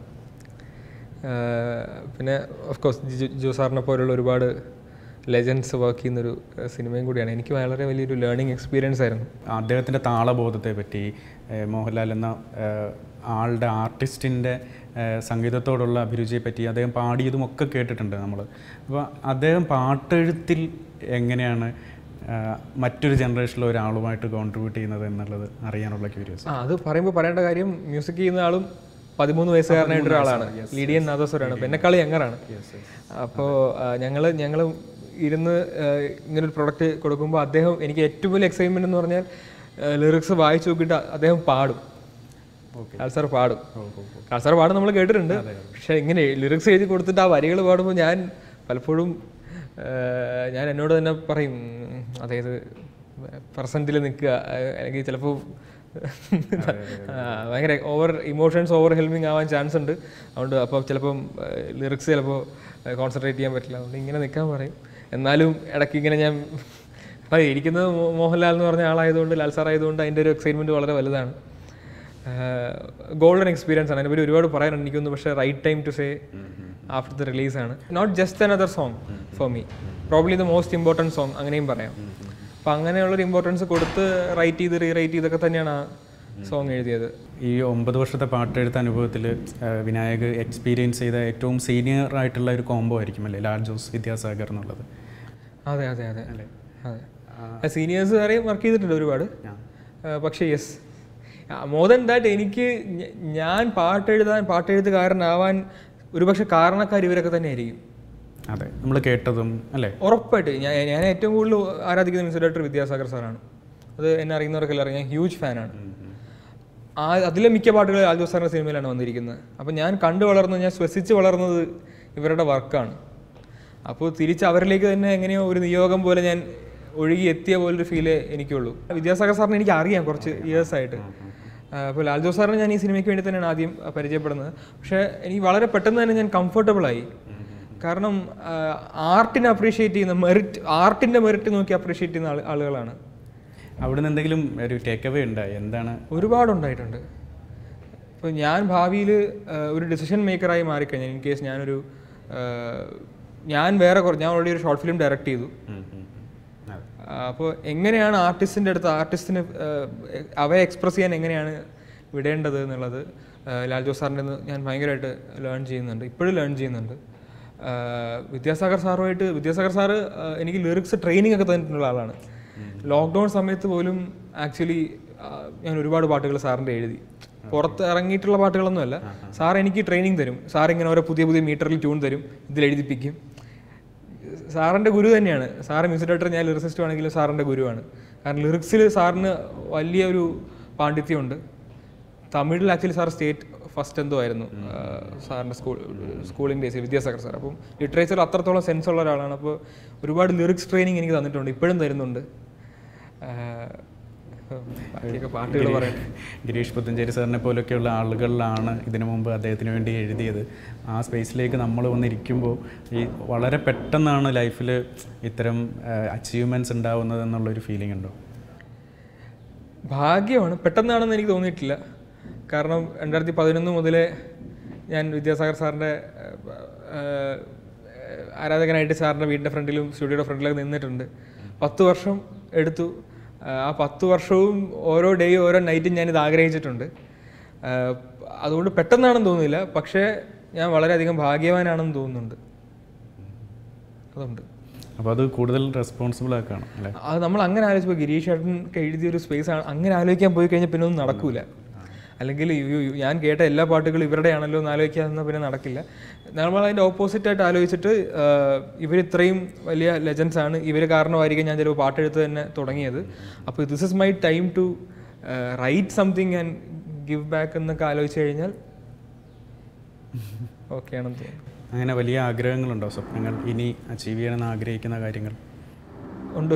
പിന്നെ ഓഫ് കോഴ്സ് ജിജോ സാറിനെ പോലുള്ള ഒരുപാട് ലെജൻഡ്സ് വർക്ക് ചെയ്യുന്നൊരു സിനിമയും കൂടിയാണ്. എനിക്ക് വളരെ വലിയൊരു ലേണിംഗ് എക്സ്പീരിയൻസ് ആയിരുന്നു. അദ്ദേഹത്തിൻ്റെ താളബോധത്തെ പറ്റി, മോഹൻലാൽ എന്ന ആളുടെ ആർട്ടിസ്റ്റിൻ്റെ സംഗീതത്തോടുള്ള അഭിരുചിയെ പറ്റി അദ്ദേഹം പാടിയതും ഒക്കെ കേട്ടിട്ടുണ്ട് നമ്മൾ. അപ്പോൾ അദ്ദേഹം പാട്ടെഴുത്തിൽ എങ്ങനെയാണ് മറ്റൊരു ജനറേഷനിലെ ഒരാളുമായിട്ട് കോൺട്രിബ്യൂട്ട് ചെയ്യുന്നത് എന്നുള്ളത് അറിയാനുള്ള ക്യൂരിയോസിറ്റി. അത് പറയുമ്പോൾ പറയേണ്ട കാര്യം, മ്യൂസിക് ചെയ്യുന്ന ആളും 13 വയസ്സുകാരനായിട്ട് ഒരാളാണ്, ലീഡിയൻ നാദസ്വരാണ്. അപ്പോൾ എന്നെക്കാൾ യങ്ങറാണ്. അപ്പോൾ ഞങ്ങൾ ഇരുന്ന് ഇങ്ങനൊരു പ്രൊഡക്റ്റ് കൊടുക്കുമ്പോൾ അദ്ദേഹം, എനിക്ക് ഏറ്റവും വലിയ എക്സൈറ്റ്മെൻറ്റ് എന്ന് പറഞ്ഞാൽ ലിറിക്സ് വായിച്ചു നോക്കിയിട്ട് അദ്ദേഹം പാടും. ലാൽ സാർ പാടും. ലാൽ സാർ പാടും നമ്മൾ കേട്ടിട്ടുണ്ട്. പക്ഷേ ഇങ്ങനെ ലിറിക്സ് എഴുതി കൊടുത്തിട്ട് ആ വരികൾ പാടുമ്പോൾ ഞാൻ പലപ്പോഴും ഞാൻ എന്നോട് തന്നെ പറയും, അതായത് പ്രസൻറ്റിൽ നിൽക്കുക, അല്ലെങ്കിൽ ചിലപ്പോൾ ഭയങ്കര ഇമോഷൻസ് ഓവർ ഹെൽമിങ് ആവാൻ ചാൻസ് ഉണ്ട്. അതുകൊണ്ട് അപ്പോൾ ചിലപ്പം ലിറിക്സ് ചിലപ്പോൾ കോൺസെൻട്രേറ്റ് ചെയ്യാൻ പറ്റില്ല. അതുകൊണ്ട് ഇങ്ങനെ നിൽക്കാൻ പറയും. എന്നാലും ഇടയ്ക്ക് ഇങ്ങനെ ഞാൻ ഇരിക്കുന്നത് മോഹൻലാൽ എന്ന് പറഞ്ഞ ആളായതുകൊണ്ട്, ലാൽ സാർ ആയതുകൊണ്ട് അതിൻ്റെ ഒരു എക്സൈറ്റ്മെൻറ്റ് വളരെ വലുതാണ്. ഗോൾഡൻ എക്സ്പീരിയൻസ് ആണ്. അതിനെപ്പറ്റി ഒരുപാട് പറയാനുണ്ട് എനിക്കൊന്ന്. പക്ഷേ right time to say after the റിലീസാണ്. Not just another song for me, probably the most important song, അങ്ങനെയും പറയാം. അപ്പം അങ്ങനെയുള്ളൊരു ഇമ്പോർട്ടൻസ് കൊടുത്ത് റൈറ്റ് ചെയ്ത് റീറൈറ്റ് ചെയ്തൊക്കെ തന്നെയാണ് ആ സോങ് എഴുതിയത്. ഈ 9 വർഷത്തെ പാട്ടെഴുത്ത അനുഭവത്തിൽ വിനായക് എക്സ്പീരിയൻസ് ചെയ്ത ഏറ്റവും സീനിയർ ആയിട്ടുള്ള ഒരു കോംബോ ആയിരിക്കും അല്ലേ ലാൽ ജോസ് വിദ്യാസാഗർ എന്നുള്ളത്? അതെ അതെ അതെ അല്ലേ, അതെ. സീനിയേഴ്സ് വരെയും വർക്ക് ചെയ്തിട്ടുണ്ട് ഒരുപാട്. പക്ഷേ യെസ്, മോർ ദാൻ ദാറ്റ് എനിക്ക് ഞാൻ പാട്ടെഴുത്തുകാരനാവാൻ ഒരുപക്ഷെ കാരണക്കാർ ഇവരൊക്കെ തന്നെ ആയിരിക്കും. അതെ, നമ്മൾ കേട്ടതും അല്ലേ? ഉറപ്പായിട്ട് ഞാൻ ഏറ്റവും കൂടുതൽ ആരാധിക്കുന്ന മ്യൂസിക് ഡയറക്ടർ വിദ്യാസാഗർ സാറാണ്. അത് എന്നെ അറിയുന്നവർക്കെല്ലാം അറിയാം. ഞാൻ ഹ്യൂജ് ഫാനാണ്. അതിലെ മിക്ക പാട്ടുകൾ ലാൽ ജോസ് സാറിൻ്റെ സിനിമയിലാണ് വന്നിരിക്കുന്നത്. അപ്പോൾ ഞാൻ ഞാൻ ശ്വസിച്ച് വളർന്നത് ഇവരുടെ വർക്കാണ്. അപ്പോൾ തിരിച്ച് അവരിലേക്ക് തന്നെ എങ്ങനെയോ ഒരു നിയോഗം പോലെ ഞാൻ ഒഴുകി എത്തിയ പോലൊരു ഫീലേ എനിക്കുള്ളൂ. വിദ്യാസാഗർ സാറിനെ എനിക്ക് അറിയാം കുറച്ച് ഇയേഴ്സായിട്ട്. അപ്പോൾ ലാൽ ജോസ് സാറിനെ ഞാൻ ഈ സിനിമയ്ക്ക് വേണ്ടി തന്നെയാണ് ആദ്യം പരിചയപ്പെടുന്നത്. പക്ഷേ എനിക്ക് വളരെ പെട്ടെന്ന് തന്നെ ഞാൻ കംഫർട്ടബിളായി. കാരണം ആർട്ടിനെ അപ്രീഷിയേറ്റ് ചെയ്യുന്ന ആർട്ടിൻ്റെ മെറിറ്റ് നോക്കി അപ്രീഷിയേറ്റ് ചെയ്യുന്ന ആളുകളാണ്. അവിടെ നിന്ന് എന്തെങ്കിലും ഒരു ടേക്ക് അവേ ഉണ്ടായി? എന്താണ്? ഒരുപാടുണ്ടായിട്ടുണ്ട്. ഇപ്പോൾ ഞാൻ ഭാവിയിൽ ഒരു ഡിസിഷൻ മേക്കറായി മാറിക്കഴിഞ്ഞാൽ, ഇൻ കേസ് ഞാൻ ഓൾറെഡി ഒരു ഷോർട്ട് ഫിലിം ഡയറക്റ്റ് ചെയ്തു. അപ്പോൾ എങ്ങനെയാണ് ആർട്ടിസ്റ്റിന് അവയെ എക്സ്പ്രസ് ചെയ്യാൻ എങ്ങനെയാണ് വിടേണ്ടത് എന്നുള്ളത് ലാൽ ജോസ് സാറിൻ്റെ ഞാൻ ഭയങ്കരമായിട്ട് ഇപ്പോഴും ലേൺ ചെയ്യുന്നുണ്ട്. വിദ്യാസാഗർ സാറ് എനിക്ക് ലിറിക്സ് ട്രെയിനിങ് ഒക്കെ തന്നിട്ടുള്ള ആളാണ്. ലോക്ക്ഡൗൺ സമയത്ത് പോലും ആക്ച്വലി ഞാൻ ഒരുപാട് പാട്ടുകൾ സാറിൻ്റെ എഴുതി. പുറത്ത് ഇറങ്ങിയിട്ടുള്ള പാട്ടുകളൊന്നുമല്ല, സാർ എനിക്ക് ട്രെയിനിങ് തരും. സാർ ഇങ്ങനെ ഓരോ പുതിയ മീറ്ററിൽ ട്യൂൺ തരും, ഇതിൽ എഴുതിപ്പിക്കും. സാറിൻ്റെ ഗുരു തന്നെയാണ്. സാറ് മ്യൂസിക് ഡയറക്ടർ, ഞാൻ ലിറിസിസ്റ്റ് ആണെങ്കിലും സാറിൻ്റെ ഗുരുവാണ്. കാരണം ലിറിക്സിൽ സാറിന് വലിയൊരു പാണ്ഡിത്യമുണ്ട്. തമിഴിൽ ആക്ച്വലി സാർ സ്റ്റേറ്റ് ഫസ്റ്റ് എന്തോ ആയിരുന്നു സാറിൻ്റെ സ്കൂളിംഗ് ഡേയ്സിൽ, വിദ്യാസാഗർ സാർ. അപ്പം ലിറ്ററേച്ചർ അത്രത്തോളം സെൻസ് ഉള്ള ഒരാളാണ്. അപ്പോൾ ഒരുപാട് ലിറിക്സ് ട്രെയിനിങ് എനിക്ക് തന്നിട്ടുണ്ട്, ഇപ്പോഴും തരുന്നുണ്ട്. പാട്ടുകൾ പറയട്ടെ, ഗിരീഷ് പുത്തഞ്ചേരി സാറിനെ പോലെയൊക്കെയുള്ള ആളുകളിലാണ് ഇതിനു മുമ്പ് അദ്ദേഹത്തിന് വേണ്ടി എഴുതിയത്. ആ സ്പേസിലേക്ക് നമ്മൾ വന്നിരിക്കുമ്പോൾ ഈ വളരെ പെട്ടെന്നാണ് ലൈഫിൽ ഇത്തരം അച്ചീവ്മെൻറ്റ്സ് ഉണ്ടാവുന്നത് എന്നുള്ളൊരു ഫീലിംഗ് ഉണ്ടോ? ഭാഗ്യമാണ്, പെട്ടെന്നാണെന്ന് എനിക്ക് തോന്നിയിട്ടില്ല. കാരണം 2011 മുതലേ ഞാൻ വിദ്യാസാഗർ സാറിൻ്റെ ആരാധകനായിട്ട് സാറിൻ്റെ വീടിൻ്റെ ഫ്രണ്ടിലും സ്റ്റുഡിയോയുടെ ഫ്രണ്ടിലൊക്കെ നിന്നിട്ടുണ്ട്. 10 വർഷം എടുത്തു. ആ 10 വർഷവും ഓരോ ഡേയും ഓരോ നൈറ്റും ഞാനിത് ആഗ്രഹിച്ചിട്ടുണ്ട്. അതുകൊണ്ട് പെട്ടെന്നാണെന്ന് തോന്നുന്നില്ല, പക്ഷേ ഞാൻ വളരെയധികം ഭാഗ്യവാനാണെന്ന് തോന്നുന്നുണ്ട്. അതുണ്ട്. അപ്പോൾ അത് കൂടുതൽ റെസ്പോൺസിബിൾ ആക്കണം അല്ലേ? അത് നമ്മൾ അങ്ങനെ ആലോചിച്ചപ്പോൾ ഗിരീഷ് ചേട്ടൻ എഴുതിയൊരു സ്പേസ് ആണ്, അങ്ങനെ ആലോചിക്കാൻ പോയി കഴിഞ്ഞാൽ പിന്നെ ഒന്നും നടക്കൂല. അല്ലെങ്കിൽ ഞാൻ കേട്ട എല്ലാ പാട്ടുകളും ഇവരുടെയാണല്ലോ എന്ന് ആലോചിക്കാതെ പിന്നെ നടക്കില്ല. നമ്മൾ അതിൻ്റെ ഓപ്പോസിറ്റായിട്ട് ആലോചിച്ചിട്ട് ഇവരിത്രയും വലിയ ലെജൻസ് ആണ്, ഇവർ കാരണമായിരിക്കും ഞാൻ ചിലപ്പോൾ പാട്ടെഴുത്ത് തന്നെ തുടങ്ങിയത്. അപ്പോൾ this is my time to write something and give back എന്നൊക്കെ ആലോചിച്ച് കഴിഞ്ഞാൽ ഓക്കെ ആണെന്ന് തോന്നുന്നു. അങ്ങനെ വലിയ ആഗ്രഹങ്ങളുണ്ടോ, സ്വപ്നങ്ങൾ, ഇനി അച്ചീവ് ചെയ്യണമെന്ന് ആഗ്രഹിക്കുന്ന കാര്യങ്ങൾ? ഉണ്ട്.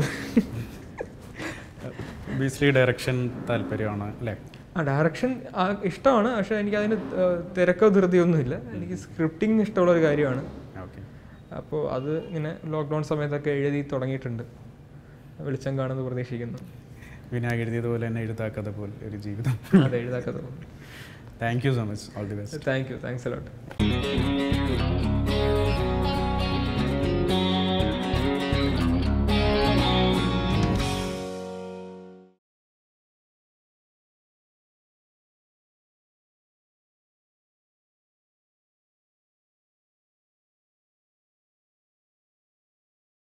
ബീസ്ലി ഡയറക്ഷൻ താല്പര്യമാണ് അല്ലേ? ഡയറക്ഷൻ ഇഷ്ടമാണ്, പക്ഷേ എനിക്കതിന് തിരക്കോ ധൃതിയൊന്നുമില്ല. എനിക്ക് സ്ക്രിപ്റ്റിംഗ് ഇഷ്ടമുള്ളൊരു കാര്യമാണ്. അപ്പോൾ അത് ഇങ്ങനെ ലോക്ക്ഡൗൺ സമയത്തൊക്കെ എഴുതി തുടങ്ങിയിട്ടുണ്ട്. വെളിച്ചം കാണുമെന്ന് പ്രതീക്ഷിക്കുന്നു. വിനായക് എഴുതിയതുപോലെ തന്നെ എഴുതാക്കഥ പോലെ ഒരു ജീവിതം. അതെ, എഴുതാക്കഥ പോലെ. Thank you so much. All the best. Thank you. Thanks a lot.